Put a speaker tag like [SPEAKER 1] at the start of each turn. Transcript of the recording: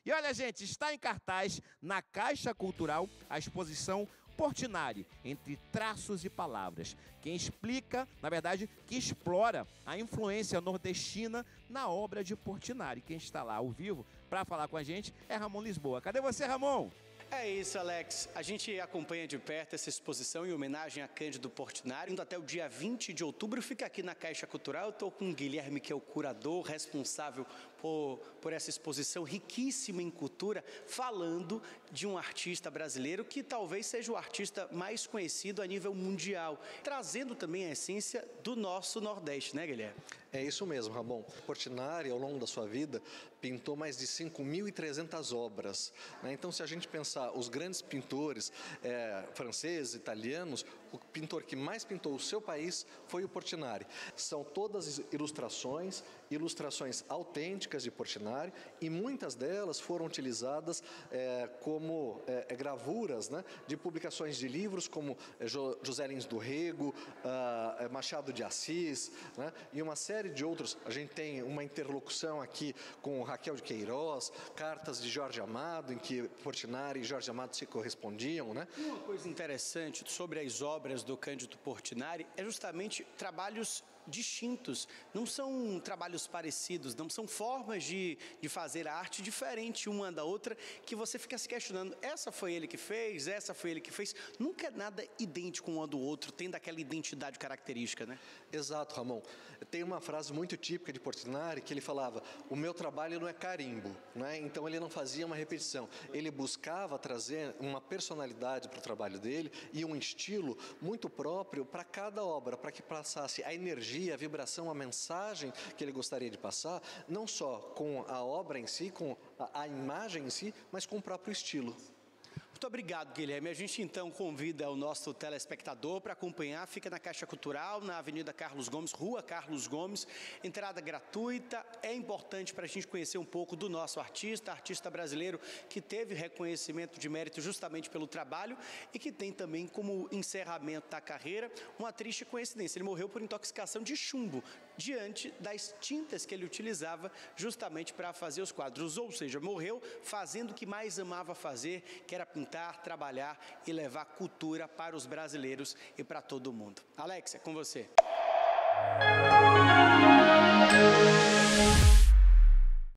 [SPEAKER 1] E olha, gente, está em cartaz na Caixa Cultural a exposição Portinari, entre traços e palavras. Quem explica, na verdade, que explora a influência nordestina na obra de Portinari. Quem está lá ao vivo para falar com a gente é Ramon Lisboa. Cadê você, Ramon?
[SPEAKER 2] É isso, Alex. A gente acompanha de perto essa exposição em homenagem a Cândido Portinari. Indo até o dia 20 de outubro, fica aqui na Caixa Cultural. Eu estou com o Guilherme, que é o curador responsável por essa exposição riquíssima em cultura, falando de um artista brasileiro que talvez seja o artista mais conhecido a nível mundial, trazendo também a essência do nosso Nordeste, né, Guilherme?
[SPEAKER 3] É isso mesmo, Ramon. Portinari, ao longo da sua vida, pintou mais de 5.300 obras, né? Então, se a gente pensar os grandes pintores franceses, italianos, o pintor que mais pintou o seu país foi o Portinari. São todas ilustrações autênticas de Portinari, e muitas delas foram utilizadas como gravuras, né, de publicações de livros como José Lins do Rego, Machado de Assis, né, e uma série de outros. A gente tem uma interlocução aqui com Raquel de Queiroz, cartas de Jorge Amado, em que Portinari e Jorge Amado se correspondiam, né?
[SPEAKER 2] Uma coisa interessante sobre as obras do Cândido Portinari é justamente trabalhos distintos, não são trabalhos parecidos, não são formas de fazer arte diferente uma da outra, que você fica se questionando, essa foi ele que fez, nunca é nada idêntico um do outro, tendo aquela identidade característica, né?
[SPEAKER 3] Exato, Ramon. Tem uma frase muito típica de Portinari que ele falava: o meu trabalho não é carimbo, né? Então ele não fazia uma repetição, ele buscava trazer uma personalidade para o trabalho dele e um estilo muito próprio para cada obra, para que passasse a energia, a vibração, a mensagem que ele gostaria de passar, não só com a obra em si, com a imagem em si, mas com o próprio estilo.
[SPEAKER 2] Muito obrigado, Guilherme. A gente então convida o nosso telespectador para acompanhar. Fica na Caixa Cultural, na Avenida Carlos Gomes, Rua Carlos Gomes. Entrada gratuita. É importante para a gente conhecer um pouco do nosso artista brasileiro que teve reconhecimento de mérito justamente pelo trabalho e que tem também como encerramento da carreira uma triste coincidência. Ele morreu por intoxicação de chumbo diante das tintas que ele utilizava justamente para fazer os quadros. Ou seja, morreu fazendo o que mais amava fazer, que era pintar, trabalhar e levar cultura para os brasileiros e para todo mundo. Alex, é com você.